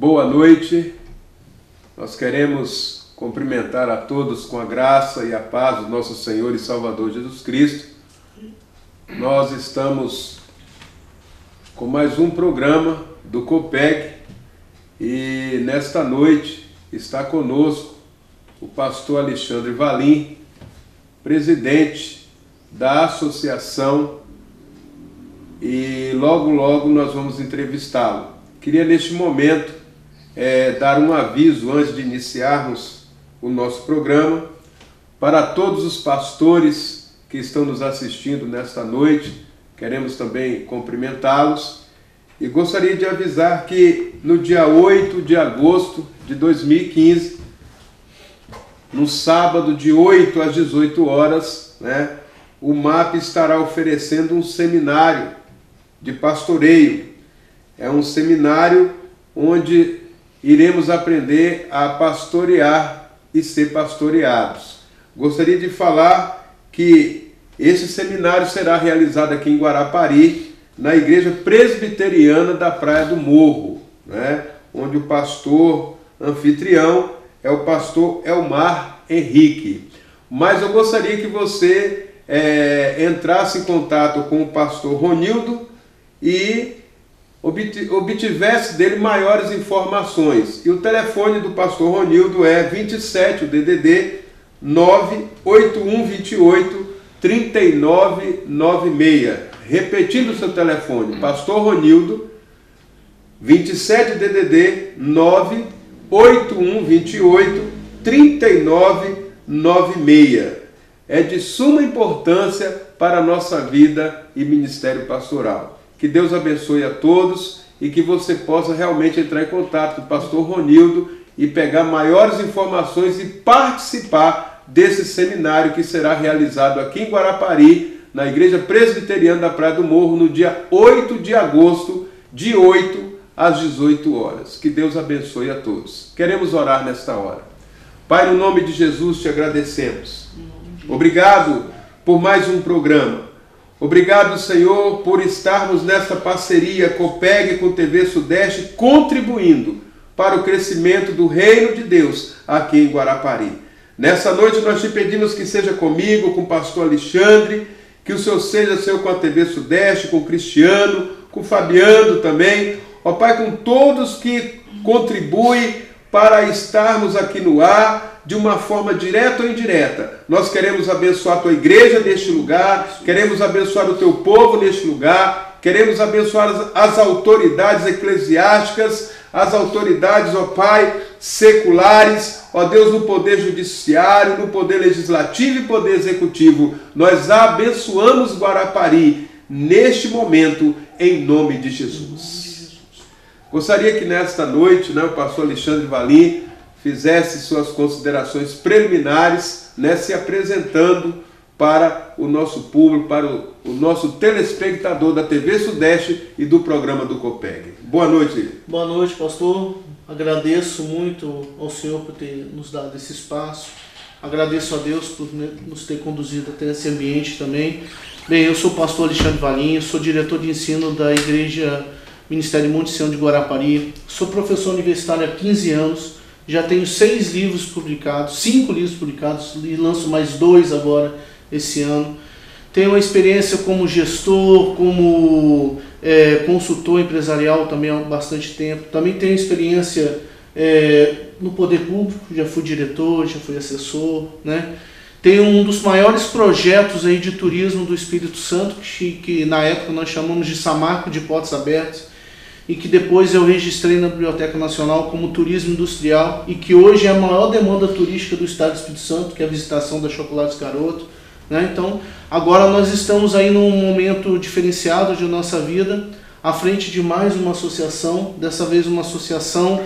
Boa noite. Nós queremos cumprimentar a todos com a graça e a paz do nosso Senhor e Salvador Jesus Cristo. Nós estamos com mais um programa do COPEG e nesta noite está conosco o pastor Alexandre Valim, presidente da associação, e logo nós vamos entrevistá-lo. Queria neste momento dar um aviso antes de iniciarmos o nosso programa para todos os pastores que estão nos assistindo nesta noite. Queremos também cumprimentá-los e gostaria de avisar que no dia 8 de agosto de 2015, no sábado de 8 às 18 horas, o MAP estará oferecendo um seminário de pastoreio. É um seminário onde iremos aprender a pastorear e ser pastoreados. Gostaria de falar que esse seminário será realizado aqui em Guarapari, na Igreja Presbiteriana da Praia do Morro, onde o pastor anfitrião é o pastor Elmar Henrique. Mas eu gostaria que você entrasse em contato com o pastor Ronildo e obtivesse dele maiores informações. E o telefone do pastor Ronildo é 27, o DDD 98128 3996. Repetindo o seu telefone, pastor Ronildo, 27 DDD 98128 3996. É de suma importância para a nossa vida e ministério pastoral. Que Deus abençoe a todos e que você possa realmente entrar em contato com o pastor Ronildo e pegar maiores informações e participar desse seminário que será realizado aqui em Guarapari, na Igreja Presbiteriana da Praia do Morro, no dia 8 de agosto, de 8 às 18 horas. Que Deus abençoe a todos. Queremos orar nesta hora. Pai, no nome de Jesus te agradecemos. Obrigado por mais um programa. Obrigado, Senhor, por estarmos nessa parceria COPEG com TV Sudeste, contribuindo para o crescimento do Reino de Deus aqui em Guarapari. Nessa noite nós te pedimos que seja comigo, com o pastor Alexandre, que o Senhor seja, Senhor, com a TV Sudeste, com o Cristiano, com o Fabiano também, ó Pai, com todos que contribuem para estarmos aqui no ar, de uma forma direta ou indireta. Nós queremos abençoar a tua igreja neste lugar, queremos abençoar o teu povo neste lugar, queremos abençoar as autoridades eclesiásticas, as autoridades, ó Pai, seculares, ó Deus, no poder judiciário, no poder legislativo e poder executivo. Nós abençoamos Guarapari neste momento, em nome de Jesus. Gostaria que nesta noite, o pastor Alexandre Valim fizesse suas considerações preliminares, se apresentando para o nosso público, para o nosso telespectador da TV Sudeste e do programa do COPEG. Boa noite. Boa noite, pastor. Agradeço muito ao Senhor por ter nos dado esse espaço. Agradeço a Deus por nos ter conduzido até esse ambiente também. Bem, eu sou o pastor Alexandre Valim, sou diretor de ensino da Igreja Ministério Monte Sião de Guarapari. Sou professor universitário há 15 anos. Já tenho 5 livros publicados e lanço mais 2 agora esse ano. Tenho uma experiência como gestor, como consultor empresarial também há bastante tempo. Também tenho experiência no poder público, já fui diretor, já fui assessor, Tenho um dos maiores projetos aí de turismo do Espírito Santo, que na época nós chamamos de Samarco de Portas Abertas, e que depois eu registrei na Biblioteca Nacional como turismo industrial, e que hoje é a maior demanda turística do estado do Espírito Santo, que é a visitação da Chocolates Garoto. Então, agora nós estamos aí num momento diferenciado de nossa vida, à frente de mais uma associação, dessa vez uma associação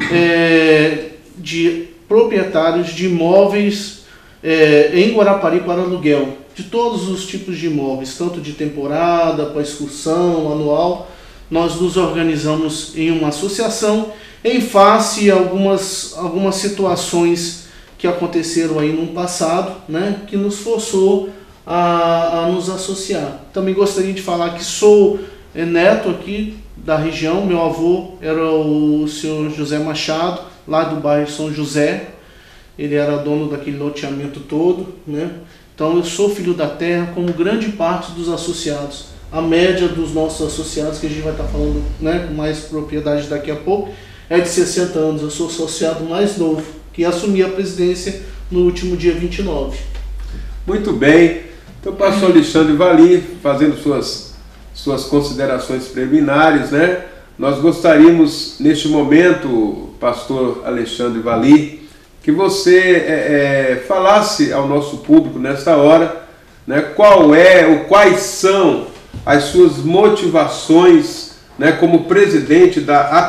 de proprietários de imóveis em Guarapari para aluguel, de todos os tipos de imóveis, tanto de temporada, para excursão, anual. Nós nos organizamos em uma associação em face a algumas situações que aconteceram aí no passado, que nos forçou a nos associar. Também gostaria de falar que sou neto aqui da região. Meu avô era o senhor José Machado, lá do bairro São José. Ele era dono daquele loteamento todo, né? Então eu sou filho da terra, como grande parte dos associados. A média dos nossos associados, que a gente vai estar falando, né, com mais propriedade daqui a pouco, é de 60 anos. Eu sou associado mais novo, que assumi a presidência no último dia 29. Muito bem. Então, pastor Alexandre Valim, fazendo suas considerações preliminares, né? Nós gostaríamos, neste momento, pastor Alexandre Valim, que você falasse ao nosso público nesta hora, né, quais são as suas motivações, né, como presidente da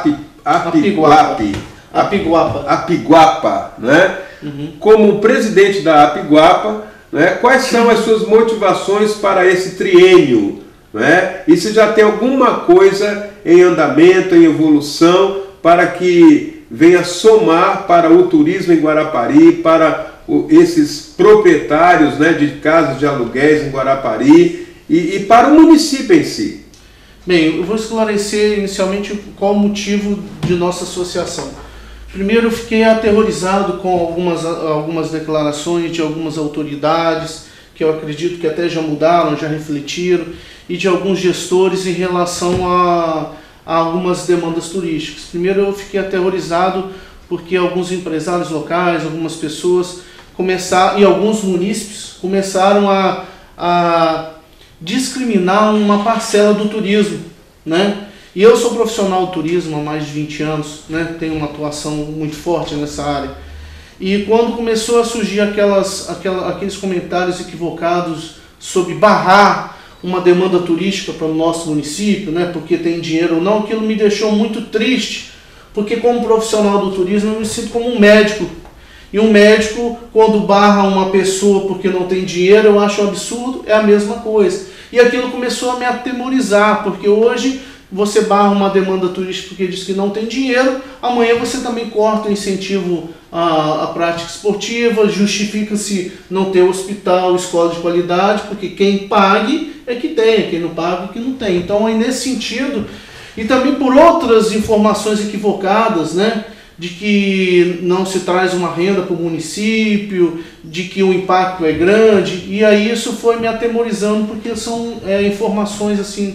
Apiguapa, né? Como presidente da Apiguapa, né, quais são as suas motivações para esse triênio, né? E se já tem alguma coisa em andamento, em evolução, para que venha somar para o turismo em Guarapari, para esses proprietários, né, de casas de aluguéis em Guarapari e para o município em si. Bem, eu vou esclarecer inicialmente qual o motivo de nossa associação. Primeiro, eu fiquei aterrorizado com algumas declarações de algumas autoridades, que eu acredito que até já mudaram, já refletiram, e de alguns gestores em relação a algumas demandas turísticas. Primeiro, eu fiquei aterrorizado porque alguns empresários locais, algumas pessoas começaram, e alguns munícipes começaram a discriminar uma parcela do turismo, né? E eu sou profissional do turismo há mais de 20 anos, né? Tenho uma atuação muito forte nessa área. E quando começou a surgir aqueles comentários equivocados sobre barrar uma demanda turística para o nosso município, né? Porque tem dinheiro ou não, aquilo me deixou muito triste, porque como profissional do turismo eu me sinto como um médico. E um médico, quando barra uma pessoa porque não tem dinheiro, eu acho um absurdo, é a mesma coisa. E aquilo começou a me atemorizar, porque hoje você barra uma demanda turística porque diz que não tem dinheiro, amanhã você também corta o incentivo à prática esportiva, justifica-se não ter hospital, escola de qualidade, porque quem pague é que tem, quem não paga é que não tem. Então é nesse sentido, e também por outras informações equivocadas, né? De que não se traz uma renda para o município, de que o impacto é grande, e aí isso foi me atemorizando, porque são informações assim,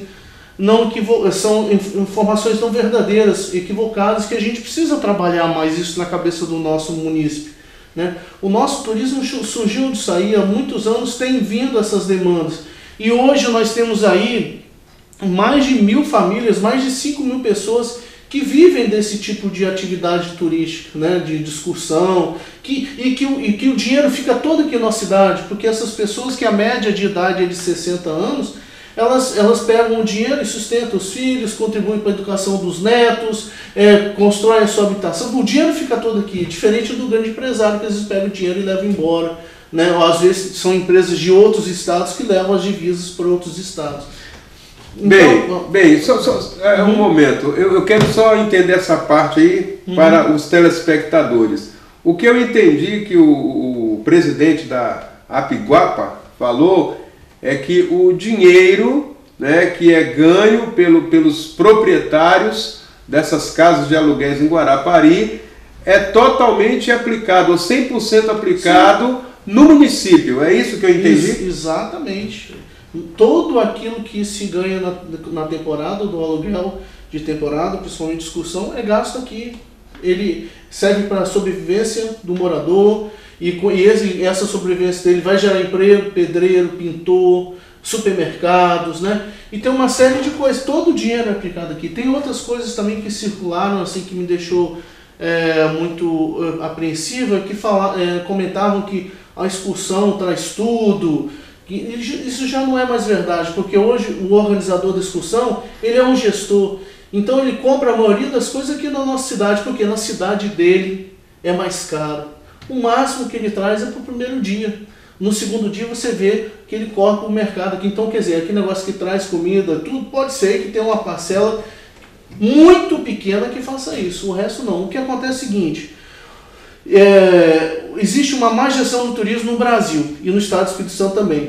são informações não verdadeiras, equivocadas, que a gente precisa trabalhar mais isso na cabeça do nosso município, né? O nosso turismo surgiu disso aí, há muitos anos tem vindo essas demandas, e hoje nós temos aí mais de 1.000 famílias, mais de 5.000 pessoas que vivem desse tipo de atividade turística, né, de excursão, e que o dinheiro fica todo aqui na cidade, porque essas pessoas que a média de idade é de 60 anos, elas pegam o dinheiro e sustentam os filhos, contribuem para a educação dos netos, constroem a sua habitação, o dinheiro fica todo aqui, diferente do grande empresário que às vezes pega o dinheiro e leva embora, né, ou às vezes são empresas de outros estados que levam as divisas para outros estados. Bem, só um momento, eu quero só entender essa parte aí para os telespectadores. O que eu entendi que o presidente da Apiguapa falou é que o dinheiro, né, que é ganho pelos proprietários dessas casas de aluguéis em Guarapari é totalmente aplicado, ou 100% aplicado, sim, no município. É isso que eu entendi? Exatamente. Todo aquilo que se ganha na temporada do aluguel de temporada, principalmente excursão, é gasto aqui. Ele serve para a sobrevivência do morador e essa sobrevivência dele vai gerar emprego, pedreiro, pintor, supermercados, né? E tem uma série de coisas. Todo o dinheiro é aplicado aqui. Tem outras coisas também que circularam, assim, que me deixou muito apreensiva, que comentavam que a excursão traz tudo. Isso já não é mais verdade, porque hoje o organizador da excursão, ele é um gestor, então ele compra a maioria das coisas aqui na nossa cidade, porque na cidade dele é mais caro. O máximo que ele traz é para o primeiro dia. No segundo dia você vê que ele corta o mercado aqui. Então, quer dizer, aquele negócio que traz comida, tudo, pode ser que tenha uma parcela muito pequena que faça isso, o resto não. O que acontece é o seguinte: existe uma má gestão do turismo no Brasil e no estado do Espírito Santo também.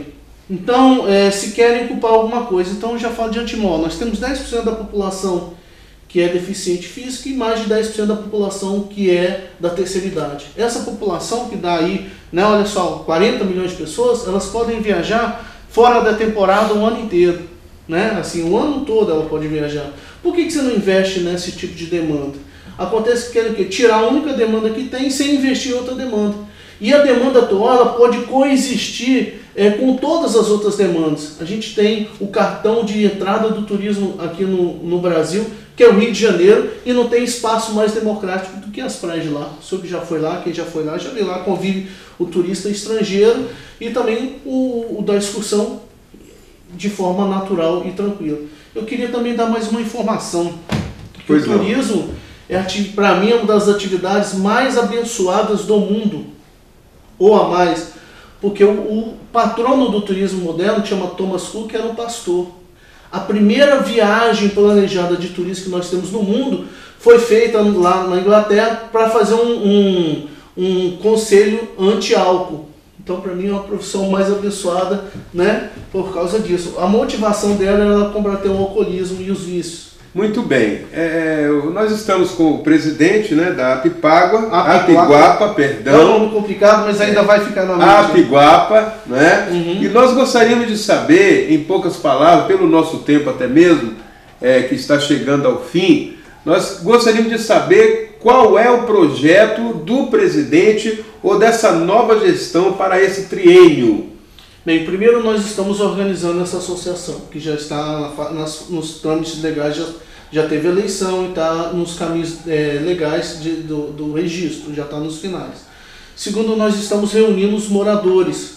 Então, se querem culpar alguma coisa, então eu já falo de antemão, nós temos 10% da população que é deficiente física e mais de 10% da população que é da terceira idade. Essa população que dá aí, né, olha só, 40 milhões de pessoas, elas podem viajar fora da temporada o ano inteiro, né? Assim, o ano todo ela pode viajar. Por que você não investe nesse tipo de demanda? Acontece que querem o quê? Tirar a única demanda que tem sem investir em outra demanda. E a demanda atual ela pode coexistir com todas as outras demandas. A gente tem o cartão de entrada do turismo aqui no Brasil, que é o Rio de Janeiro, e não tem espaço mais democrático do que as praias de lá. O senhor que já foi lá, quem já foi lá, já viu lá, convive o turista estrangeiro e também o da excursão de forma natural e tranquila. Eu queria também dar mais uma informação, que o turismo, para mim, é uma das atividades mais abençoadas do mundo, ou a mais, porque o patrono do turismo moderno, que chama Thomas Cook, era um pastor. A primeira viagem planejada de turismo que nós temos no mundo foi feita lá na Inglaterra para fazer um conselho anti-álcool. Então, para mim, é uma profissão mais abençoada, né, por causa disso. A motivação dela era combater o alcoolismo e os vícios. Muito bem. Nós estamos com o presidente, né, da Apiguapa, perdão. É um nome complicado, mas ainda vai ficar na mente. Apiguapa, né? Uhum. E nós gostaríamos de saber, em poucas palavras, pelo nosso tempo até mesmo, que está chegando ao fim, nós gostaríamos de saber qual é o projeto do presidente ou dessa nova gestão para esse triênio. Bem, primeiro nós estamos organizando essa associação, que já está nos trâmites legais, já teve eleição e está nos caminhos legais do registro, já está nos finais. Segundo, nós estamos reunindo os moradores,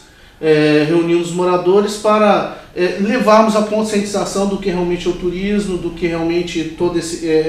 para levarmos a conscientização do que realmente é o turismo, do que realmente todo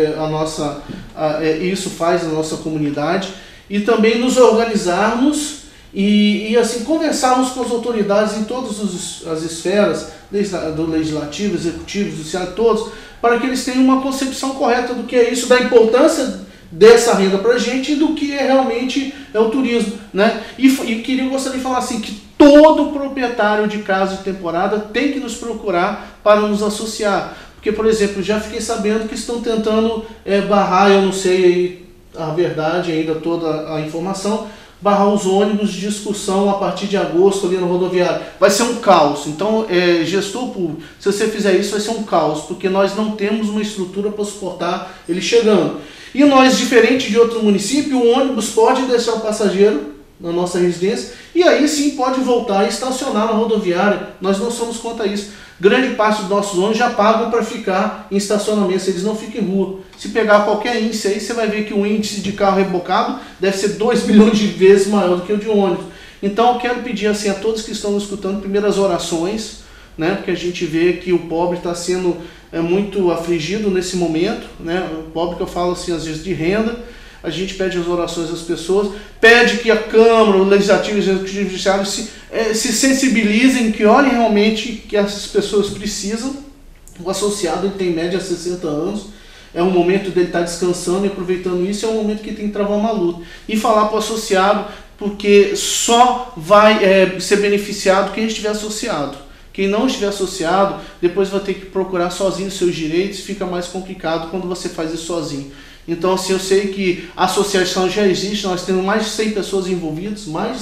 isso faz na nossa comunidade, e também nos organizarmos e assim, conversarmos com as autoridades em todas as esferas, do legislativo, executivo, judiciário, todos, para que eles tenham uma concepção correta do que é isso, da importância dessa renda para a gente e do que realmente é o turismo, né? E gostaria de falar assim, que todo proprietário de casa de temporada tem que nos procurar para nos associar. Porque, por exemplo, já fiquei sabendo que estão tentando barrar, eu não sei aí a verdade ainda, toda a informação, barrar os ônibus de excursão a partir de agosto ali no rodoviário. Vai ser um caos. Então, gestor público, se você fizer isso, vai ser um caos, porque nós não temos uma estrutura para suportar ele chegando. E nós, diferente de outro município, o ônibus pode deixar o passageiro na nossa residência e aí sim pode voltar e estacionar na rodoviária. Nós não somos contra isso. Grande parte dos nossos ônibus já pagam para ficar em estacionamento, eles não ficam em rua. Se pegar qualquer índice aí, você vai ver que o índice de carro rebocado deve ser 2 milhões de vezes maior do que o de ônibus. Então eu quero pedir assim, a todos que estão nos escutando, primeiras orações, né, porque a gente vê que o pobre está sendo muito afligido nesse momento, né, o pobre que eu falo assim, às vezes de renda. A gente pede as orações das pessoas, pede que a Câmara, o Legislativo e o Executivo e o Judiciário se sensibilizem, que olhem realmente que essas pessoas precisam. O associado ele tem em média 60 anos, é um momento dele estar descansando e aproveitando isso, é um momento que tem que travar uma luta. E falar para o associado, porque só vai ser beneficiado quem estiver associado. Quem não estiver associado, depois vai ter que procurar sozinho os seus direitos, fica mais complicado quando você faz isso sozinho. Então, assim, eu sei que a associação já existe, nós temos mais de 100 pessoas envolvidas,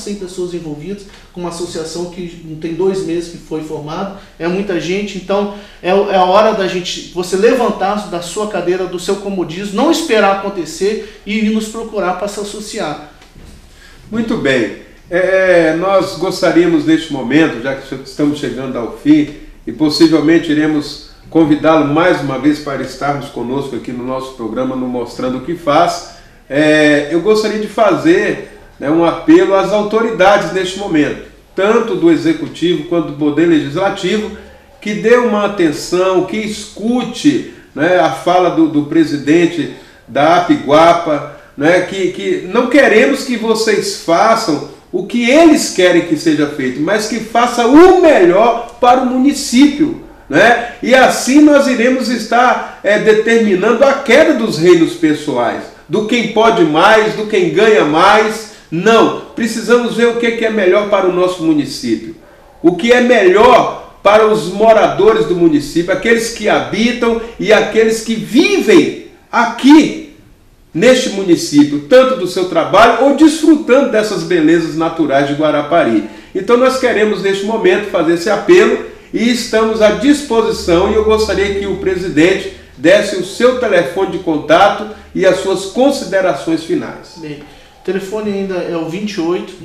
com uma associação que não tem 2 meses que foi formada, é muita gente, então é a hora da gente, você levantar da sua cadeira, do seu comodismo, não esperar acontecer e ir nos procurar para se associar. Muito bem, nós gostaríamos neste momento, já que estamos chegando ao fim, e possivelmente iremos convidá-lo mais uma vez para estarmos conosco aqui no nosso programa, no Mostrando o que Faz. Eu gostaria de fazer um apelo às autoridades neste momento, tanto do Executivo quanto do Poder Legislativo, que dê uma atenção, que escute a fala do presidente da Apiguapa, que não queremos que vocês façam o que eles querem que seja feito, mas que faça o melhor para o município. E assim nós iremos estar determinando a queda dos reinos pessoais, do quem pode mais, do quem ganha mais. Não, precisamos ver o que é melhor para o nosso município. o que é melhor para os moradores do município, aqueles que habitam e aqueles que vivem aqui neste município, tanto do seu trabalho ou desfrutando dessas belezas naturais de Guarapari. Então nós queremos neste momento fazer esse apelo e estamos à disposição, e eu gostaria que o presidente desse o seu telefone de contato e as suas considerações finais. Bem, o telefone ainda é o 28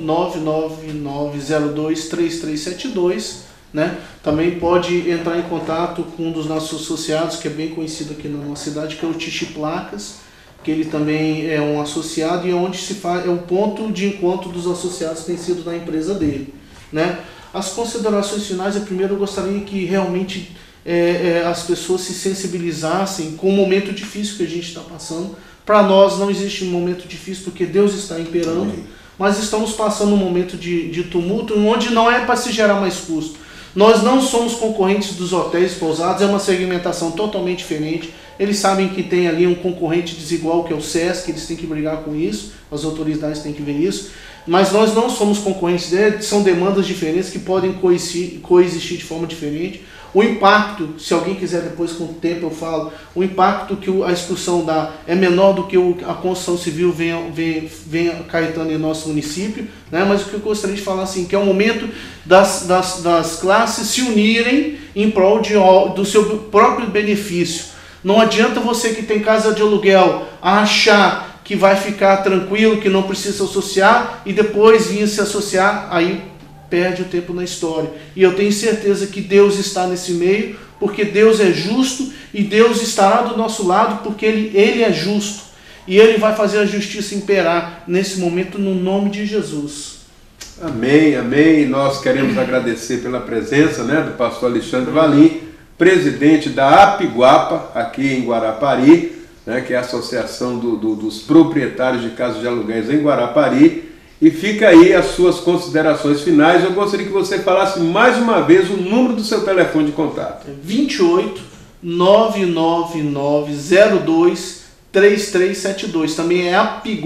99902 3372, né? Também pode entrar em contato com um dos nossos associados, que é bem conhecido aqui na nossa cidade, que é o Tixi Placas, que ele também é um associado e é onde se faz, é o ponto de encontro dos associados tem sido na empresa dele, né? As considerações finais, primeiro eu gostaria que realmente as pessoas se sensibilizassem com o momento difícil que a gente está passando. Para nós não existe um momento difícil porque Deus está imperando, mas estamos passando um momento de tumulto onde não é para se gerar mais custo. Nós não somos concorrentes dos hotéis pousados, é uma segmentação totalmente diferente. Eles sabem que tem ali um concorrente desigual que é o SESC, eles têm que brigar com isso, as autoridades têm que ver isso. Mas nós não somos concorrentes deles, são demandas diferentes que podem coexistir de forma diferente. O impacto, se alguém quiser depois com o tempo eu falo, o impacto que a expulsão dá é menor do que a construção civil vem acarretando em nosso município, né? Mas o que eu gostaria de falar assim, que é o momento das classes se unirem em prol do seu próprio benefício. Não adianta você que tem casa de aluguel achar que vai ficar tranquilo, que não precisa se associar e depois vir se associar, aí perde o tempo na história. E eu tenho certeza que Deus está nesse meio, porque Deus é justo e Deus estará do nosso lado porque Ele é justo. E Ele vai fazer a justiça imperar nesse momento no nome de Jesus. Amém, amém. Nós queremos agradecer pela presença, né, do pastor Alexandre Valim, presidente da Apiguapa, aqui em Guarapari, né, que é a Associação dos Proprietários de Casas de Aluguéis em Guarapari. E fica aí as suas considerações finais. Eu gostaria que você falasse mais uma vez o número do seu telefone de contato. 28 99902 3372. Também é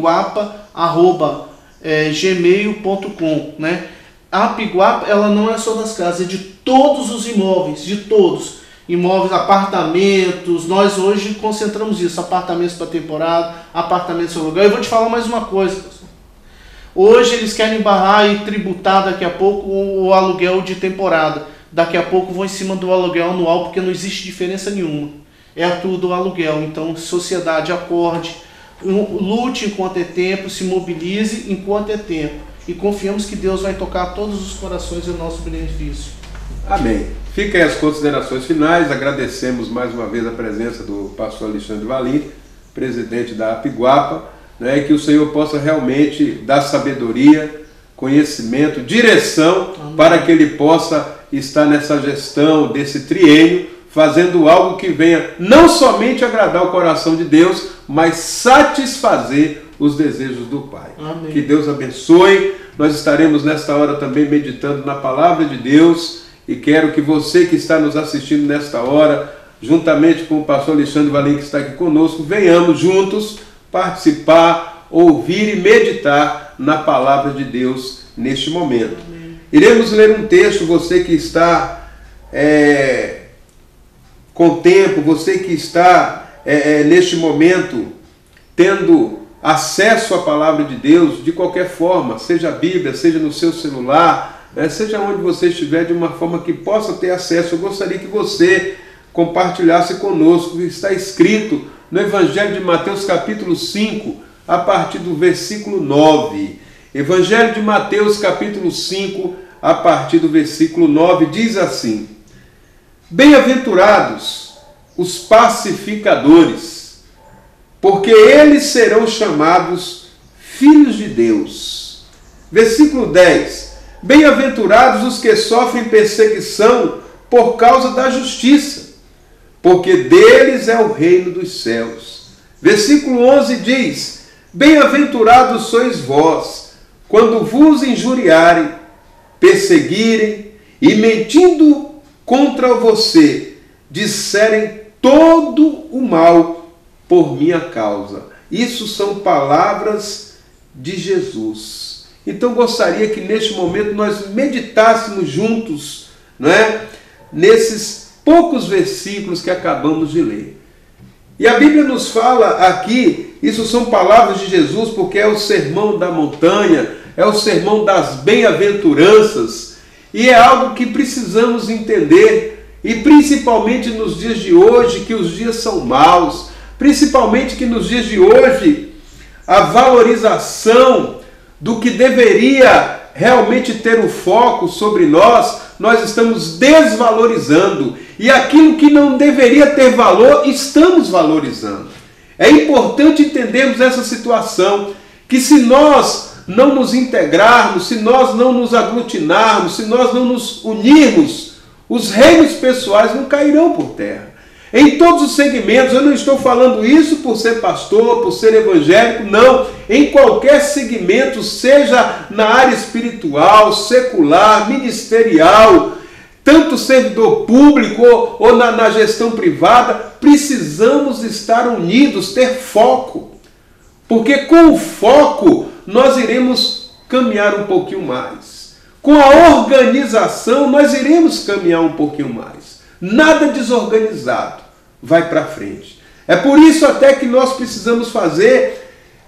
apiguapa@gmail.com, né? A Apiguapa, ela não é só das casas, é de todos os imóveis, de todos. Imóveis, apartamentos, nós hoje concentramos isso, apartamentos para temporada, apartamentos para aluguel. Eu vou te falar mais uma coisa, pessoal. Hoje eles querem barrar e tributar daqui a pouco o aluguel de temporada. Daqui a pouco vão em cima do aluguel anual, porque não existe diferença nenhuma. É tudo aluguel. Então, sociedade, acorde, lute enquanto é tempo, se mobilize enquanto é tempo. E confiamos que Deus vai tocar todos os corações em nosso benefício. Amém. Fiquem as considerações finais. Agradecemos mais uma vez a presença do pastor Alexandre Valim, presidente da Apiguapa, né, que o Senhor possa realmente dar sabedoria, conhecimento, direção, amém, para que ele possa estar nessa gestão desse triênio, fazendo algo que venha não somente agradar o coração de Deus, mas satisfazer os desejos do Pai. Amém. Que Deus abençoe. Nós estaremos nesta hora também meditando na palavra de Deus e quero que você que está nos assistindo nesta hora, juntamente com o pastor Alexandre Valim, que está aqui conosco, venhamos juntos participar, ouvir e meditar na palavra de Deus neste momento. Amém. Iremos ler um texto, você que está com tempo, você que está neste momento tendo acesso à palavra de Deus de qualquer forma, seja a Bíblia, seja no seu celular, seja onde você estiver, de uma forma que possa ter acesso. Eu gostaria que você compartilhasse conosco o que está escrito no Evangelho de Mateus capítulo 5, a partir do versículo 9. Evangelho de Mateus capítulo 5, a partir do versículo 9, diz assim: Bem-aventurados os pacificadores, porque eles serão chamados filhos de Deus. Versículo 10. Bem-aventurados os que sofrem perseguição por causa da justiça, porque deles é o reino dos céus. Versículo 11 diz: Bem-aventurados sois vós, quando vos injuriarem, perseguirem e, mentindo contra você, disserem todo o mal por minha causa. Isso são palavras de Jesus. Então gostaria que neste momento nós meditássemos juntos, não é? Nesses poucos versículos que acabamos de ler. E a Bíblia nos fala aqui, isso são palavras de Jesus, porque é o sermão da montanha, é o sermão das bem-aventuranças, e é algo que precisamos entender, e principalmente nos dias de hoje, que os dias são maus, principalmente que nos dias de hoje a valorização do que deveria realmente ter o foco sobre nós estamos desvalorizando. E aquilo que não deveria ter valor, estamos valorizando. É importante entendermos essa situação, que se nós não nos integrarmos, se nós não nos aglutinarmos, se nós não nos unirmos, os reinos pessoais não cairão por terra. Em todos os segmentos, eu não estou falando isso por ser pastor, por ser evangélico, não. Em qualquer segmento, seja na área espiritual, secular, ministerial, tanto servidor público ou na gestão privada, precisamos estar unidos, ter foco. Porque com o foco, nós iremos caminhar um pouquinho mais. Com a organização, nós iremos caminhar um pouquinho mais. Nada desorganizado vai para frente. É por isso até que nós precisamos fazer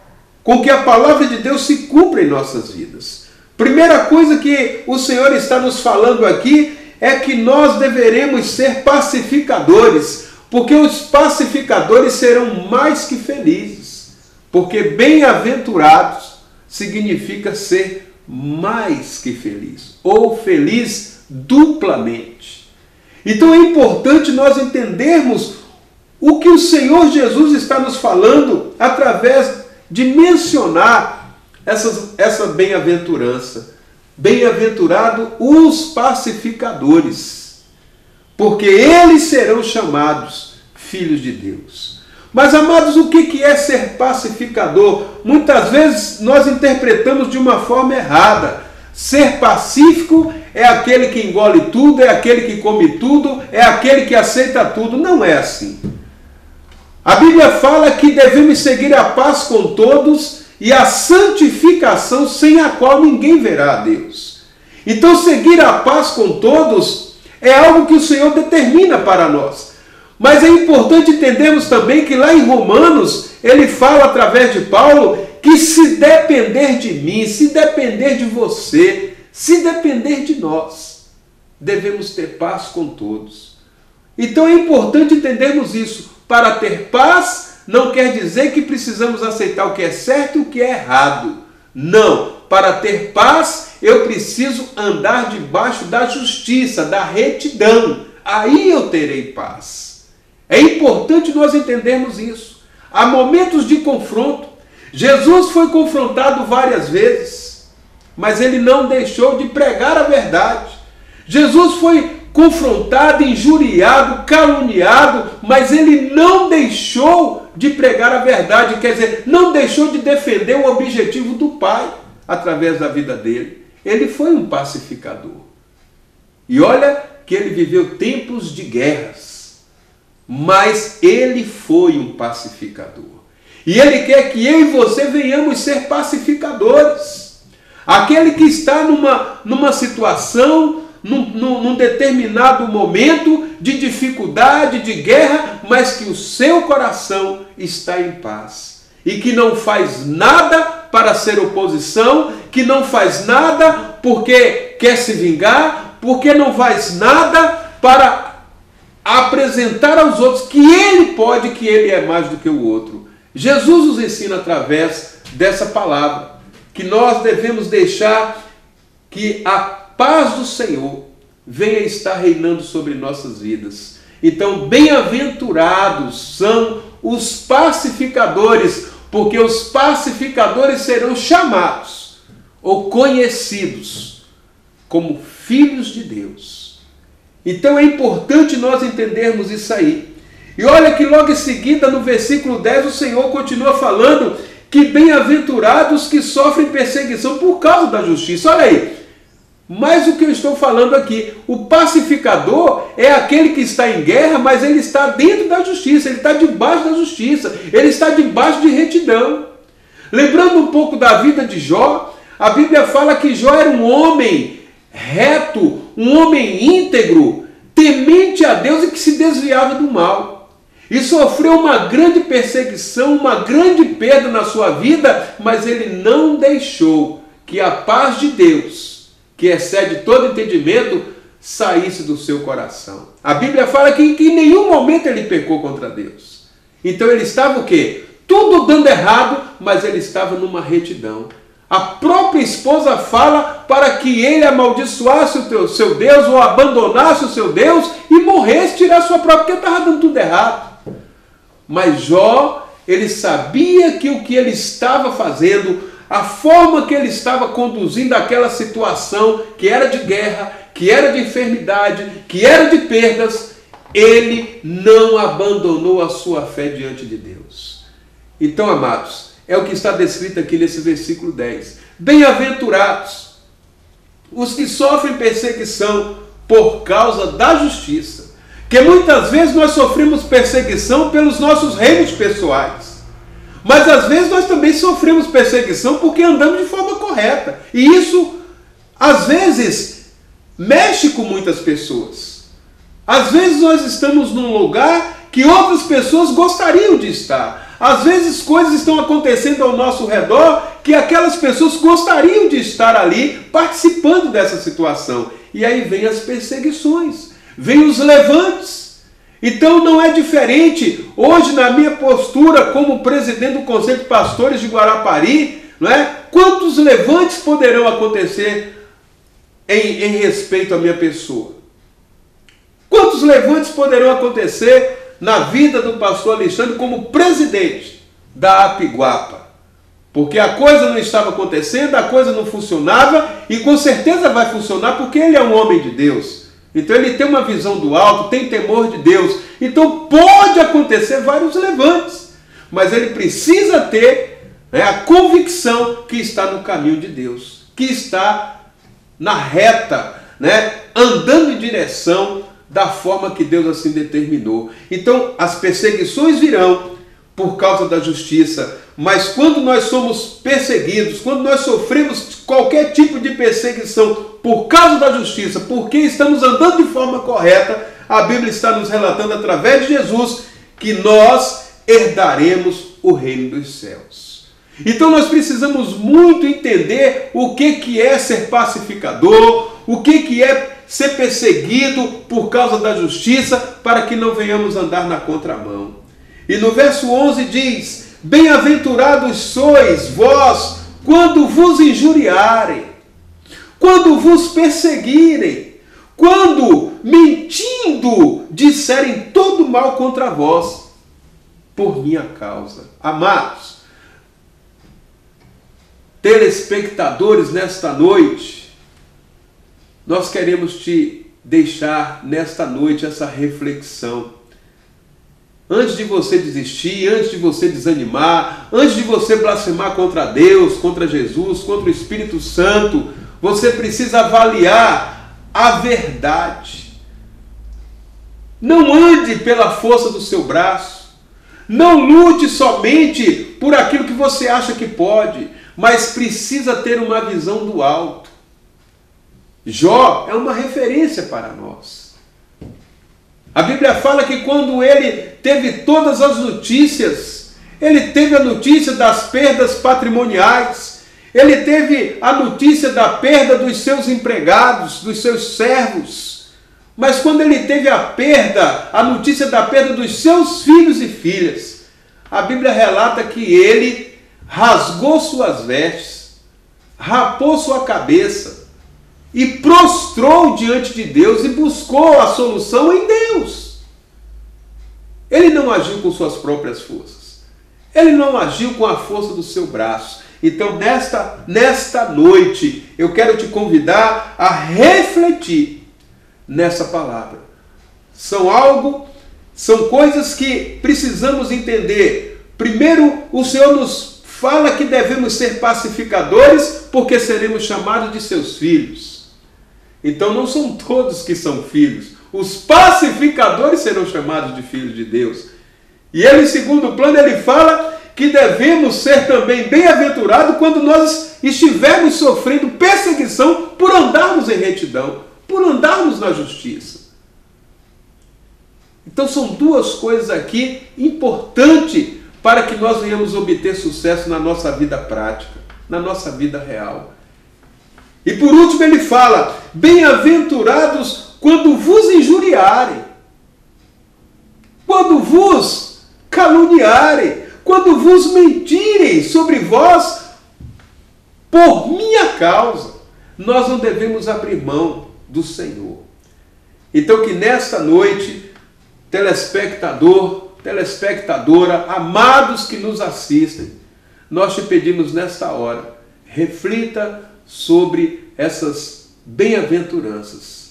com que a palavra de Deus se cumpra em nossas vidas. Primeira coisa que o Senhor está nos falando aqui é que nós deveremos ser pacificadores, porque os pacificadores serão mais que felizes, porque bem-aventurados significa ser mais que feliz, ou feliz duplamente. Então é importante nós entendermos o que o Senhor Jesus está nos falando através de mencionar essa bem-aventurança. Bem-aventurado os pacificadores, porque eles serão chamados filhos de Deus. Mas, amados, o que é ser pacificador? Muitas vezes nós interpretamos de uma forma errada. Ser pacífico é aquele que engole tudo, é aquele que come tudo, é aquele que aceita tudo. Não é assim. A Bíblia fala que devemos seguir a paz com todos e a santificação, sem a qual ninguém verá a Deus. Então, seguir a paz com todos é algo que o Senhor determina para nós. Mas é importante entendermos também que lá em Romanos, ele fala através de Paulo que se depender de mim, se depender de você, se depender de nós, devemos ter paz com todos. Então é importante entendermos isso. Para ter paz não quer dizer que precisamos aceitar o que é certo e o que é errado. Não. Para ter paz, eu preciso andar debaixo da justiça, da retidão. Aí eu terei paz. É importante nós entendermos isso. Há momentos de confronto. Jesus foi confrontado várias vezes, mas ele não deixou de pregar a verdade. Jesus foi confrontado, injuriado, caluniado, mas ele não deixou de pregar a verdade, quer dizer, não deixou de defender o objetivo do Pai através da vida dele. Ele foi um pacificador. E olha que ele viveu tempos de guerras, mas ele foi um pacificador. E ele quer que eu e você venhamos ser pacificadores. Aquele que está numa situação, num determinado momento de dificuldade, de guerra, mas que o seu coração está em paz. E que não faz nada para ser oposição, que não faz nada porque quer se vingar, porque não faz nada para apresentar aos outros que ele pode, que ele é mais do que o outro. Jesus nos ensina através dessa palavra, que nós devemos deixar que a paz do Senhor venha estar reinando sobre nossas vidas. Então, bem-aventurados são os pacificadores, porque os pacificadores serão chamados ou conhecidos como filhos de Deus. Então é importante nós entendermos isso aí. E olha que logo em seguida, no versículo 10, o Senhor continua falando que bem-aventurados que sofrem perseguição por causa da justiça. Olha aí. Mas o que eu estou falando aqui, o pacificador é aquele que está em guerra, mas ele está dentro da justiça, ele está debaixo da justiça, ele está debaixo de retidão. Lembrando um pouco da vida de Jó, A Bíblia fala que Jó era um homem reto, um homem íntegro, temente a Deus e que se desviava do mal. E sofreu uma grande perseguição, uma grande perda na sua vida, mas ele não deixou que a paz de Deus, que excede todo entendimento, saísse do seu coração. A Bíblia fala que em nenhum momento ele pecou contra Deus. Então ele estava o quê? Tudo dando errado, mas ele estava numa retidão. A própria esposa fala para que ele amaldiçoasse o seu Deus ou abandonasse o seu Deus e morresse, tirasse sua própria, porque estava dando tudo errado. Mas Jó, ele sabia que o que ele estava fazendo, a forma que ele estava conduzindo aquela situação, que era de guerra, que era de enfermidade, que era de perdas, ele não abandonou a sua fé diante de Deus. Então, amados, é o que está descrito aqui nesse versículo 10. Bem-aventurados os que sofrem perseguição por causa da justiça. Que muitas vezes nós sofremos perseguição pelos nossos reinos pessoais. Mas às vezes nós também sofremos perseguição porque andamos de forma correta. E isso, às vezes, mexe com muitas pessoas. Às vezes nós estamos num lugar que outras pessoas gostariam de estar. Às vezes coisas estão acontecendo ao nosso redor que aquelas pessoas gostariam de estar ali participando dessa situação. E aí vem as perseguições, vem os levantes. Então não é diferente hoje na minha postura como presidente do Conselho de Pastores de Guarapari, não é? Quantos levantes poderão acontecer em respeito à minha pessoa? Quantos levantes poderão acontecer na vida do pastor Alexandre como presidente da Apiguapa? Porque a coisa não estava acontecendo, a coisa não funcionava e com certeza vai funcionar porque ele é um homem de Deus. Então ele tem uma visão do alto, tem temor de Deus. Então pode acontecer vários levantes, mas ele precisa ter a convicção que está no caminho de Deus, que está na reta, andando em direção da forma que Deus assim determinou. Então as perseguições virão por causa da justiça, mas quando nós somos perseguidos, quando nós sofremos qualquer tipo de perseguição por causa da justiça, porque estamos andando de forma correta, a Bíblia está nos relatando através de Jesus que nós herdaremos o reino dos céus. Então nós precisamos muito entender o que é ser pacificador, o que é ser perseguido por causa da justiça, para que não venhamos andar na contramão. E no verso 11 diz: bem-aventurados sois vós quando vos injuriarem, quando vos perseguirem, quando mentindo disserem todo mal contra vós, por minha causa. Amados, telespectadores, nesta noite, nós queremos te deixar nesta noite essa reflexão. Antes de você desistir, antes de você desanimar, antes de você blasfemar contra Deus, contra Jesus, contra o Espírito Santo, você precisa avaliar a verdade. Não ande pela força do seu braço. Não lute somente por aquilo que você acha que pode, mas precisa ter uma visão do alto. Jó é uma referência para nós. A Bíblia fala que quando ele teve todas as notícias, ele teve a notícia das perdas patrimoniais, ele teve a notícia da perda dos seus empregados, dos seus servos, mas quando ele teve a notícia da perda dos seus filhos e filhas, a Bíblia relata que ele rasgou suas vestes, rapou sua cabeça, e prostrou diante de Deus e buscou a solução em Deus. Ele não agiu com suas próprias forças. Ele não agiu com a força do seu braço. Então, nesta noite, eu quero te convidar a refletir nessa palavra. São coisas que precisamos entender. Primeiro, o Senhor nos fala que devemos ser pacificadores porque seremos chamados de seus filhos. Então não são todos que são filhos. Os pacificadores serão chamados de filhos de Deus. E ele, em segundo plano, ele fala que devemos ser também bem-aventurados quando nós estivermos sofrendo perseguição por andarmos em retidão, por andarmos na justiça. Então são duas coisas aqui importantes para que nós venhamos obter sucesso na nossa vida prática, na nossa vida real. E por último ele fala: bem-aventurados quando vos injuriarem, quando vos caluniarem, quando vos mentirem sobre vós por minha causa. Nós não devemos abrir mão do Senhor. Então que nesta noite, telespectador, telespectadora, amados que nos assistem, nós te pedimos nesta hora, reflita sobre essas bem-aventuranças.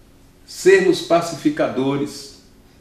Sermos pacificadores,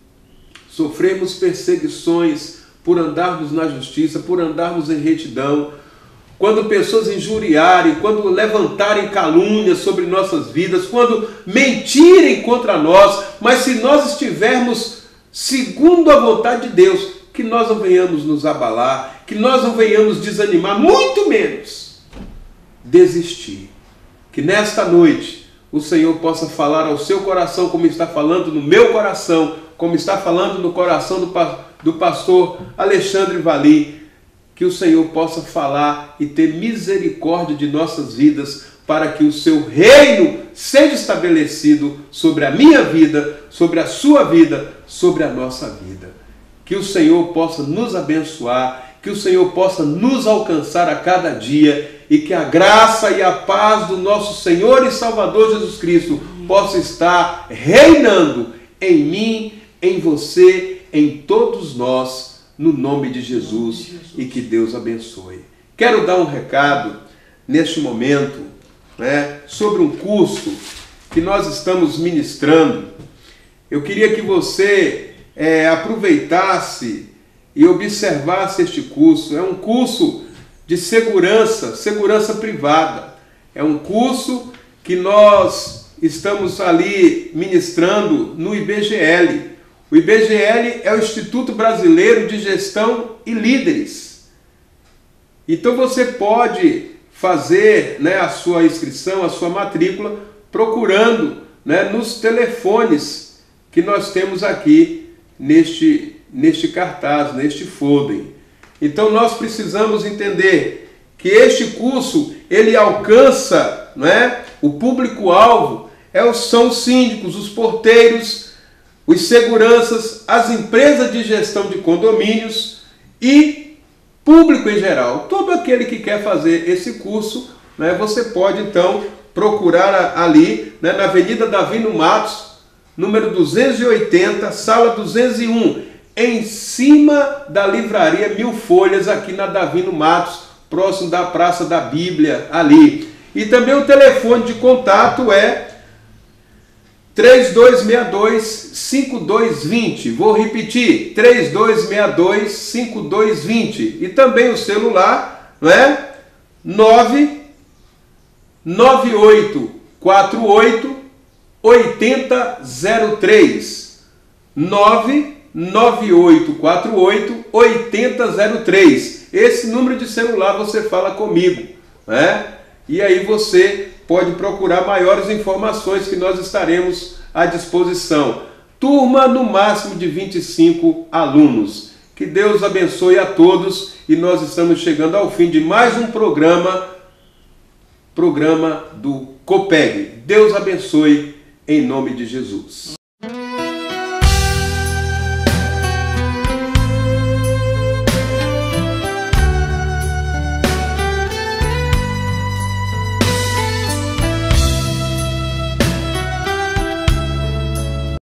sofremos perseguições por andarmos na justiça, por andarmos em retidão. Quando pessoas injuriarem, quando levantarem calúnias sobre nossas vidas, quando mentirem contra nós, mas se nós estivermos segundo a vontade de Deus, que nós não venhamos nos abalar, que nós não venhamos desanimar, muito menos desistir. Que nesta noite o Senhor possa falar ao seu coração, como está falando no meu coração, como está falando no coração do pastor Alexandre Valim, que o Senhor possa falar e ter misericórdia de nossas vidas, para que o seu reino seja estabelecido sobre a minha vida, sobre a sua vida, sobre a nossa vida. Que o Senhor possa nos abençoar, que o Senhor possa nos alcançar a cada dia, e que a graça e a paz do nosso Senhor e Salvador Jesus Cristo possa estar reinando em mim, em você, em todos nós, no nome de Jesus, e que Deus abençoe. Quero dar um recado neste momento, sobre um curso que nós estamos ministrando. Eu queria que você aproveitasse e observasse este curso. É um curso de segurança privada. É um curso que nós estamos ali ministrando no IBGL. O IBGL é o Instituto Brasileiro de Gestão e Líderes. Então você pode fazer a sua inscrição, a sua matrícula, procurando nos telefones que nós temos aqui neste cartaz, neste folder. Então nós precisamos entender que este curso, ele alcança o público-alvo, são os síndicos, os porteiros, os seguranças, as empresas de gestão de condomínios e público em geral. Todo aquele que quer fazer esse curso, você pode então procurar ali na Avenida Davino Matos, número 280, sala 201, em cima da livraria Mil Folhas, aqui na Davino Matos, próximo da Praça da Bíblia, ali. E também o telefone de contato é 3262-5220. Vou repetir, 3262-5220. E também o celular, 99848-8003. 99848-8003. Esse número de celular você fala comigo, E aí você pode procurar maiores informações que nós estaremos à disposição. Turma no máximo de 25 alunos. Que Deus abençoe a todos, e nós estamos chegando ao fim de mais um programa do COPEG. Deus abençoe em nome de Jesus.